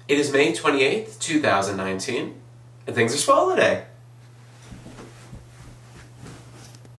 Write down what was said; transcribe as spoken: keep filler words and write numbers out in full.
It is May twenty-eighth, two thousand nineteen, and things are swell today.